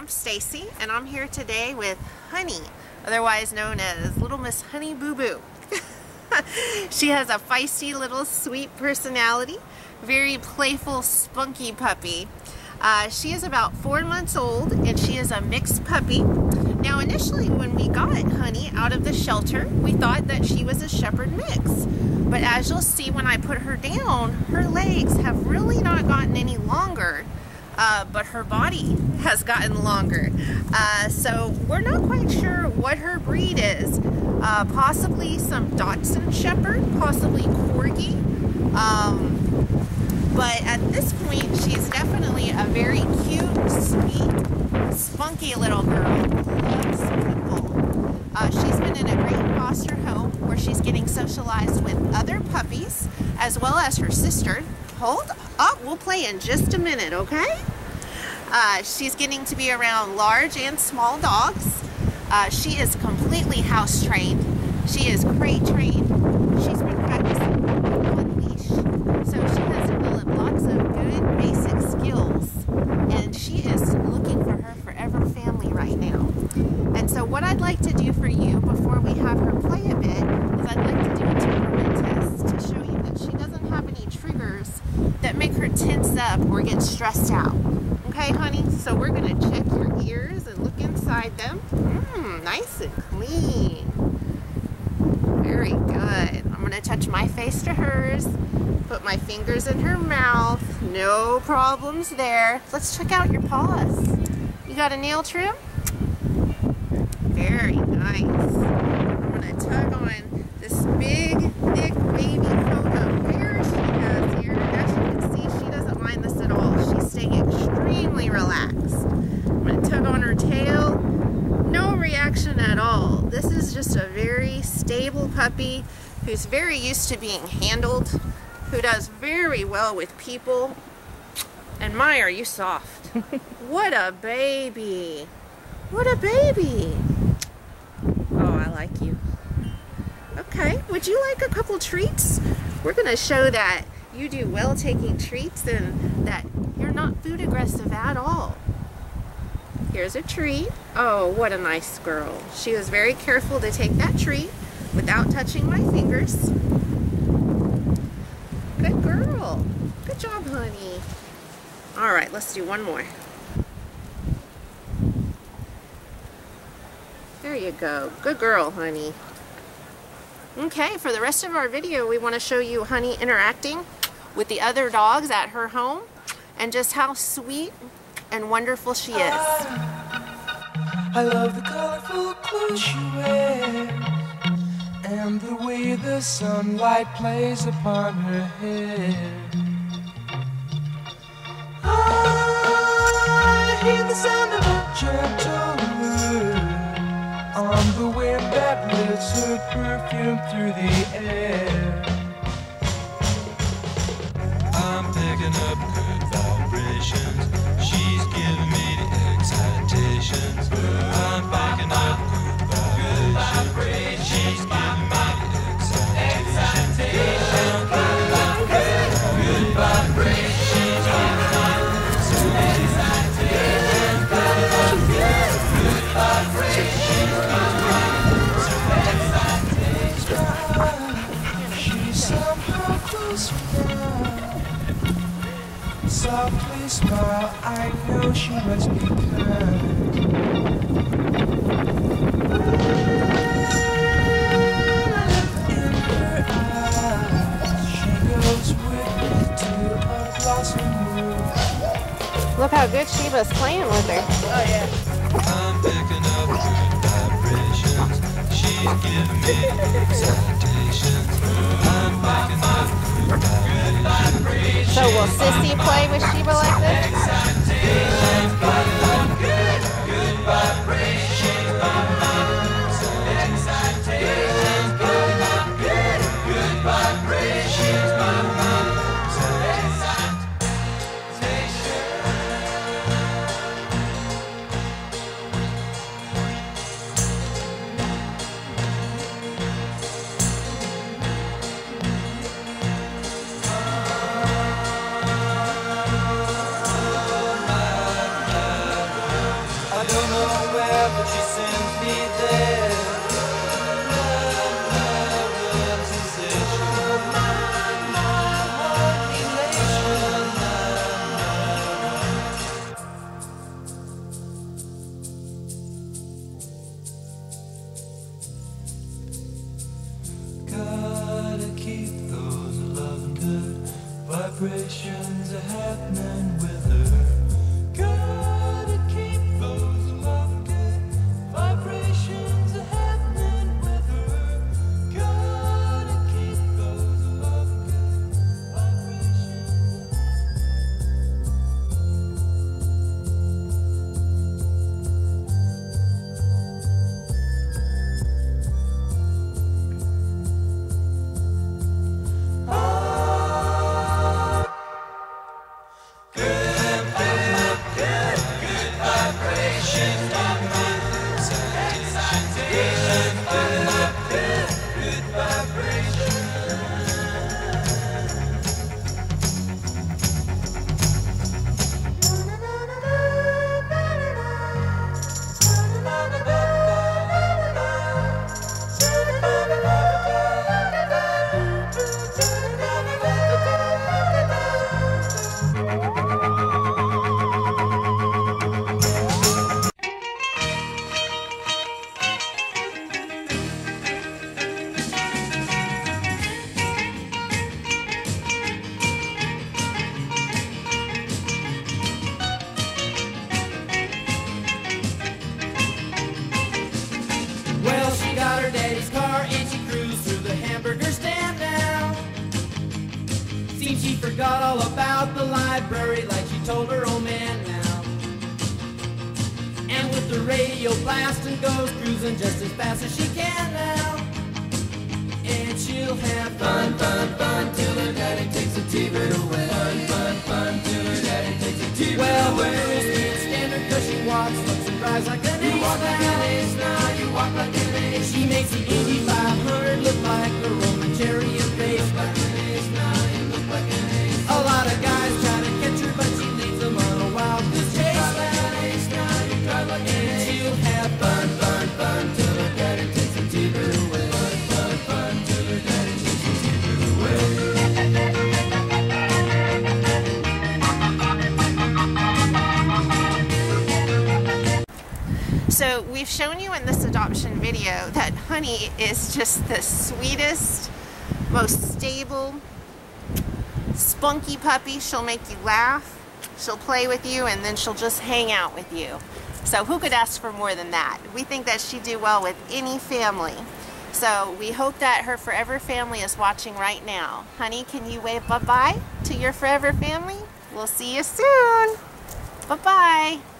I'm Stacy, and I'm here today with Honey, otherwise known as Little Miss Honey Boo Boo. She has a feisty little sweet personality, very playful, spunky puppy. She is about 4 months old, and she is a mixed puppy. Now initially when we got Honey out of the shelter, we thought that she was a shepherd mix. But as you'll see when I put her down, her legs have really not gotten any longer. But her body has gotten longer. So we're not quite sure what her breed is. Possibly some Dachshund Shepherd, possibly Corgi. But at this point, she's definitely a very cute, sweet, spunky little girl who loves people. She's been in a great foster home where she's getting socialized with other puppies as well as her sister. Hold up, we'll play in just a minute, okay? She's getting to be around large and small dogs. She is completely house trained. She is crate trained. She's been practicing on leash. So she has developed lots of good basic skills. And she is looking for her forever family right now. And so what I'd like to do for you before we have her play a bit is I'd like to do a temperament test to show you that she doesn't have any triggers that make her tense up or get stressed out. Okay, honey, so we're going to check your ears and look inside them. Nice and clean. Very good. I'm going to touch my face to hers, put my fingers in her mouth. No problems there. Let's check out your paws. You got a nail trim? Very nice. I'm going to tug on this big, thick baby coat of hair she has here. As you can see, she doesn't mind this at all. She's staying extremely relaxed. I'm going to tug on her tail. No reaction at all. This is just a very stable puppy who's very used to being handled, who does very well with people. And my, are you soft. What a baby. What a baby. Oh, I like you. Okay, would you like a couple treats? We're going to show that you do well taking treats and that you're not food aggressive at all. Here's a treat. Oh, what a nice girl. She was very careful to take that treat without touching my fingers. Good girl. Good job, honey. All right, let's do one more. There you go. Good girl, honey. Okay, for the rest of our video, we want to show you Honey interacting with the other dogs at her home and just how sweet and wonderful she is. I love the colorful clothes she wears and the way the sunlight plays upon her hair. I hear the sound of a gentle wind on the wind that lifts her perfume through the air. I'm picking up good vibrations. She's giving me the excitations. I'm picking up good vibrations. She's giving me the excitations. Good vibrations. She's giving me the excitations. Good vibrations. She's somehow close now. Softly smile, I know she must be kind. In her eyes, she goes with me to a blossom room. Look how good Sheba's playing with her. Oh yeah. I'm picking up good vibrations. She's giving me the excitations. I'm picking up good vibrations. So will Sissy play with Sheba like this? Good vibrations. Good vibrations. vibrations are happening with her. Gotta keep those love good vibrations are happening with her. Gotta keep those love good vibrations. Well, she got her daddy's car and she cruised through the hamburger stand now. Seems she forgot all about the library like she told her old man now. And with the radio blasting goes cruising just as fast as she can now. And she'll have fun, fun, fun till her daddy takes the T-bird away. Fun, fun, fun till her daddy takes the T-bird away. Well, the girls can't stand her 'cause she walks, looks and drives like an ace. You walk like an ace now, you walk like an ace. She makes the Indy 500 look like a Roman chariot race. Like an ace now, you look like an ace. A lot of guys try to catch her, but she leads them on a wild goose chase. You drive like an ace now, you drive like an ace. And she'll have fun, fun, fun till her daddy takes the T-bird away. Fun, fun, fun till her daddy takes the T-bird away. So we've shown you in this adoption video that Honey is just the sweetest, most stable, spunky puppy. She'll make you laugh, she'll play with you, and then she'll just hang out with you. So who could ask for more than that? We think that she'd do well with any family. So we hope that her forever family is watching right now. Honey, can you wave bye-bye to your forever family? We'll see you soon. Bye-bye.